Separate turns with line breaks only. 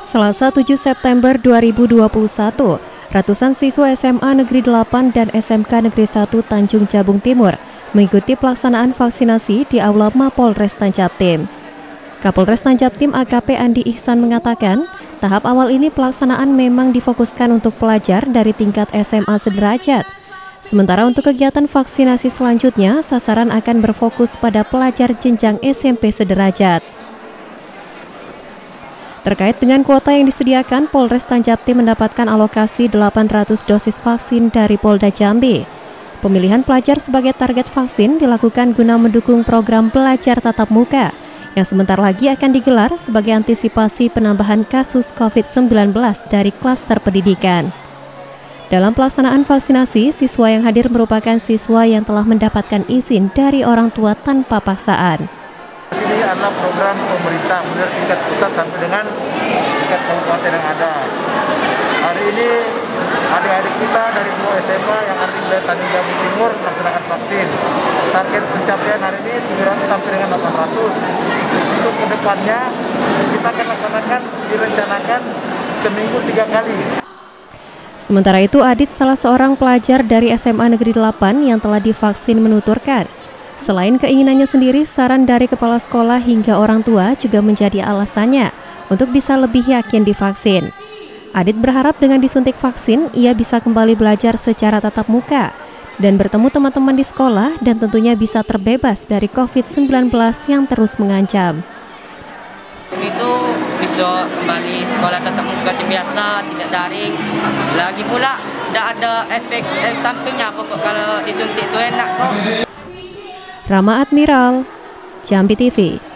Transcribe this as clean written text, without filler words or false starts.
Selasa 7 September 2021, ratusan siswa SMA Negeri 8 dan SMK Negeri 1 Tanjung Jabung Timur mengikuti pelaksanaan vaksinasi di Aula Mapolres Tanjabtim. Kapolres Tanjabtim AKP Andi Ihsan mengatakan, tahap awal ini pelaksanaan memang difokuskan untuk pelajar dari tingkat SMA sederajat. Sementara untuk kegiatan vaksinasi selanjutnya, sasaran akan berfokus pada pelajar jenjang SMP sederajat. Terkait dengan kuota yang disediakan, Polres Tanjabtim mendapatkan alokasi 800 dosis vaksin dari Polda Jambi. Pemilihan pelajar sebagai target vaksin dilakukan guna mendukung program belajar tatap muka, yang sebentar lagi akan digelar sebagai antisipasi penambahan kasus COVID-19 dari klaster pendidikan. Dalam pelaksanaan vaksinasi, siswa yang hadir merupakan siswa yang telah mendapatkan izin dari orang tua tanpa paksaan.
Ini adalah program pemerintah dari tingkat pusat sampai dengan tingkat kabupaten yang ada. Hari ini adik-adik kita dari 2 SMA yang ada di wilayah Tanjung Jabung Timur melaksanakan vaksin. Target pencapaian hari ini 700 sampai dengan 800. Untuk kedepannya kita akan laksanakan, direncanakan seminggu 3 kali.
Sementara itu, Adit, salah seorang pelajar dari SMA Negeri 8 yang telah divaksin menuturkan, selain keinginannya sendiri, saran dari kepala sekolah hingga orang tua juga menjadi alasannya untuk bisa lebih yakin divaksin. Adit berharap dengan disuntik vaksin, ia bisa kembali belajar secara tatap muka dan bertemu teman-teman di sekolah dan tentunya bisa terbebas dari COVID-19 yang terus mengancam.
Itu bisa kembali sekolah tatap muka macam biasa, tidak daring. Lagi pula tidak ada efek sampingnya, pokok kalau disuntik itu enak kok.
Rama Admiral, Jambi TV.